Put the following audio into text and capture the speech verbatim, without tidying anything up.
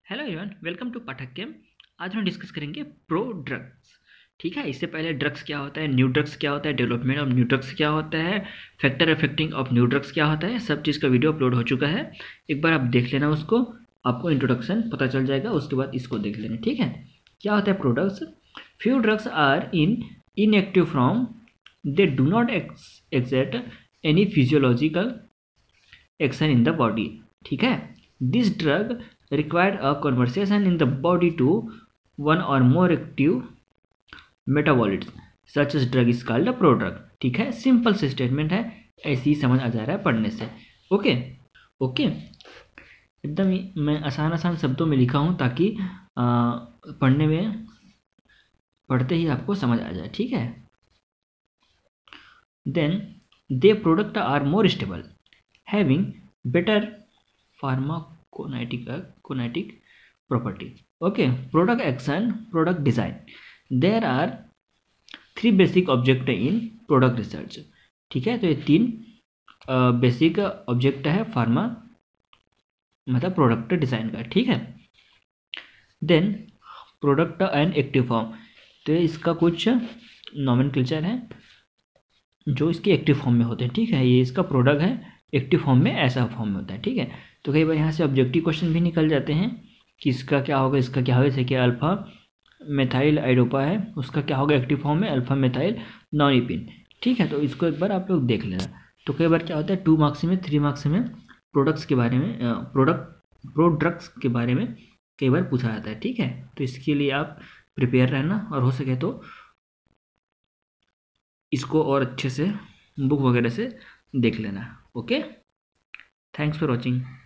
Hello everyone, welcome to पाठ्यक्रम। आज हम डिस्कस करेंगे प्रो ड्रग्स। ठीक है, इससे पहले ड्रग्स क्या होता है, न्यू ड्रग्स क्या होता है, डेवलपमेंट ऑफ न्यू ड्रग्स क्या होता है, factor affecting of new drugs क्या होता है, सब चीज़ का वीडियो अपलोड हो चुका है। एक बार आप देख लेना उसको, आपको इंट्रोडक्शन पता चल जाएगा। उसके बाद इसको देख लेना। ठीक है, क्या होता है products? Few drugs are in inactive form, they do not exert any physiological action in the body. ठीक है, this drug required a conversion in the body to one or more active metabolites such as drug is called a prodrug। ठीक है, simple से statement है, ऐसे ही समझ आ जा रहा है पढ़ने से। ओके ओके एकदम ही मैं आसान आसान शब्दों में लिखा हूँ ताकि आ, पढ़ने में पढ़ते ही आपको समझ आ जाए। ठीक है, then they product are more stable having better pharmacokinetic kinetic property. Okay, product action, product design, there are three basic object in product research. ठीक है, तो ये तीन बेसिक ऑब्जेक्ट है फार्मा मतलब प्रोडक्ट डिज़ाइन का। ठीक है, then product and active form, तो इसका कुछ नॉमेनक्लेचर है जो इसके एक्टिव फॉर्म में होते हैं। ठीक है, ये इसका प्रोडक्ट है, एक्टिव फॉर्म में ऐसा फॉर्म में होता है। ठीक है, तो कई बार यहाँ से ऑब्जेक्टिव क्वेश्चन भी निकल जाते हैं कि इसका क्या होगा, इसका क्या होगा। जैसे कि अल्फा मेथाइल आइडोपा है, उसका क्या होगा एक्टिव फॉर्म में, अल्फा मेथाइल नॉनिपिन। ठीक है, तो इसको एक बार आप लोग देख लेना। तो कई बार क्या होता है, टू मार्क्स में, थ्री मार्क्स में प्रोडक्ट्स के बारे में, प्रोडक्ट प्रोड्रग्स के बारे में कई बार पूछा जाता है। ठीक है, तो इसके लिए आप प्रिपेयर रहना और हो सके तो इसको और अच्छे से बुक वगैरह से देख लेना। Okay, thanks for watching.